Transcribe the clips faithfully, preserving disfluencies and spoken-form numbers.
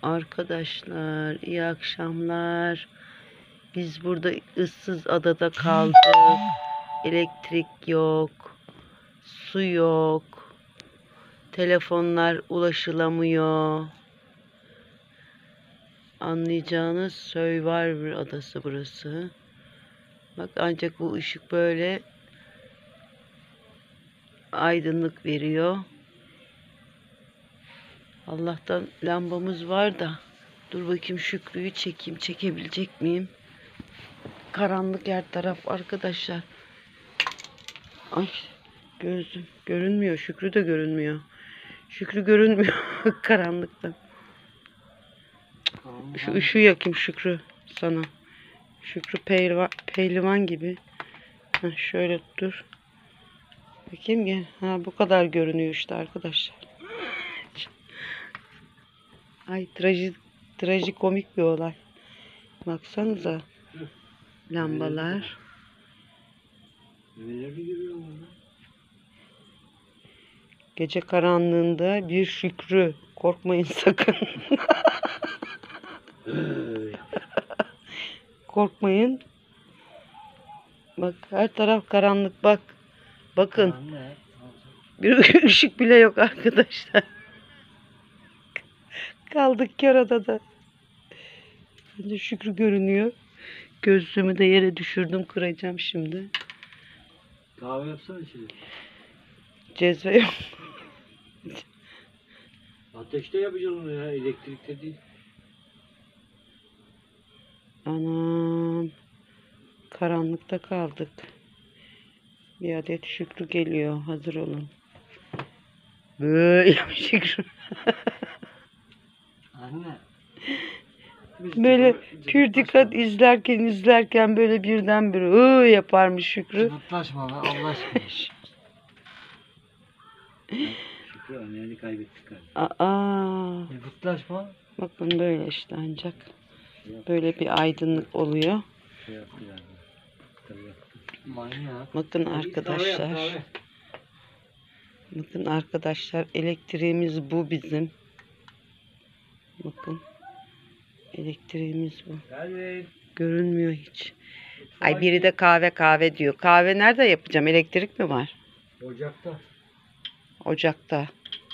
Arkadaşlar iyi akşamlar. Biz burada ıssız adada kaldık. Elektrik yok. Su yok. Telefonlar ulaşılamıyor. Anlayacağınız Survivor adası burası. Bak ancak bu ışık böyle aydınlık veriyor. Allah'tan lambamız var da. Dur bakayım Şükrü'yü çekeyim. Çekebilecek miyim? Karanlık her taraf arkadaşlar. Ay gözüm görünmüyor. Şükrü de görünmüyor. Şükrü görünmüyor karanlıkta. Şu ışığı yakayım Şükrü sana. Şükrü pehlivan, pehlivan gibi. Heh, şöyle dur. Bakayım gel. Ha, bu kadar görünüyor işte arkadaşlar. Ay trajik, trajikomik bir olay. Baksanıza. Lambalar. Gece karanlığında bir Şükrü. Korkmayın sakın. Korkmayın. Bak her taraf karanlık bak. Bakın. Bir ışık bile yok arkadaşlar. Kaldık kör odada. Bence Şükrü görünüyor. Gözlüğümü de yere düşürdüm. Kıracağım şimdi. Kahve yapsana şimdi. Cezve yok. Ateşte yapacaksın onu ya. Elektrikte değil. Anam. Karanlıkta kaldık. Bir adet Şükrü geliyor. Hazır olun. Böyle Şükrü. Anne. Böyle pür dikkat izlerken izlerken böyle birdenbire ıı yaparmış Şükrü. Mutlaşma be Allah aşkına. Şükrü anneni kaybettik galiba. Aa. Mutlaşma. Bakın böyle işte ancak. Böyle bir aydınlık oluyor. Şey yaptı galiba. Tabii yaptı. Manyak. Bakın arkadaşlar. Bakın arkadaşlar elektriğimiz bu bizim. Bakın. Elektriğimiz bu. Evet. Görünmüyor hiç. Ay biri de kahve kahve diyor. Kahve nerede yapacağım? Elektrik mi var? Ocakta. Ocakta.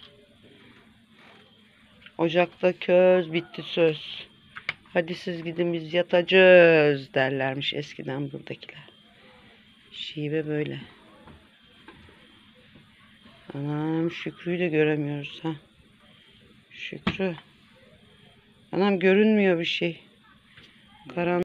Ocakta köz bitti söz. Hadi siz gidin biz yatacağız derlermiş eskiden buradakiler. Şive böyle. Anam Şükrü'yü de göremiyoruz ha. Şükrü. Anam görünmüyor bir şey. Karanlık.